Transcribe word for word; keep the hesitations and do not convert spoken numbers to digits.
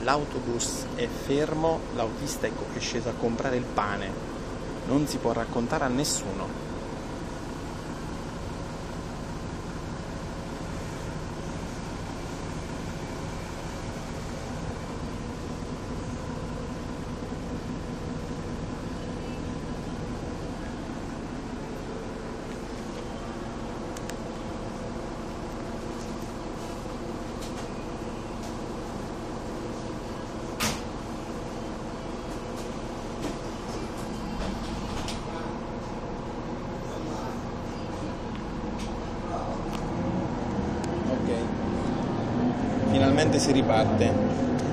L'autobus è fermo, l'autista ecco che è sceso a comprare il pane. Non si può raccontare a nessuno. Finalmente si riparte.